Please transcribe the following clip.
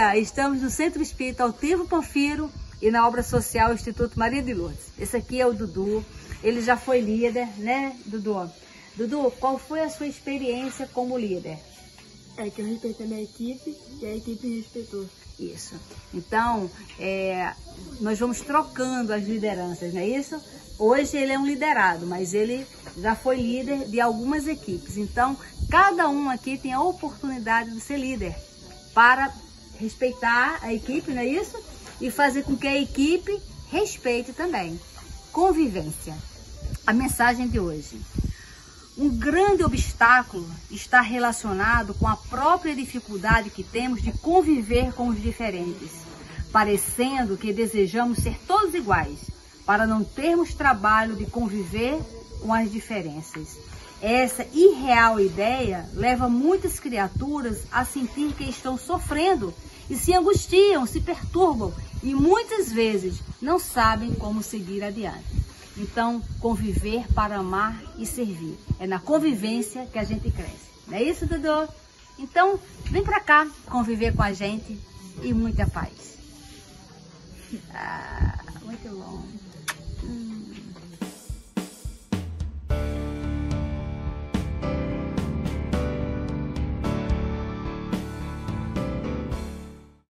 dia! Estamos no Centro Espírita Altivo Panfiro e na obra social Instituto Maria de Lourdes. Esse aqui é o Dudu, ele já foi líder, né, Dudu? Dudu, qual foi a sua experiência como líder? É que eu respeitei a minha equipe e a equipe me respeitou. Isso. Então, nós vamos trocando as lideranças, não é isso? Hoje ele é um liderado, mas ele já foi líder de algumas equipes. Então, cada um aqui tem a oportunidade de ser líder para respeitar a equipe, não é isso? E fazer com que a equipe respeite também. Convivência. A mensagem de hoje. Um grande obstáculo está relacionado com a própria dificuldade que temos de conviver com os diferentes, parecendo que desejamos ser todos iguais, para não termos trabalho de conviver com as diferenças. Essa irreal ideia leva muitas criaturas a sentir que estão sofrendo e se angustiam, se perturbam e muitas vezes não sabem como seguir adiante. Então, conviver para amar e servir. É na convivência que a gente cresce. Não é isso, Dudu? Então, vem pra cá conviver com a gente e muita paz. Muito bom.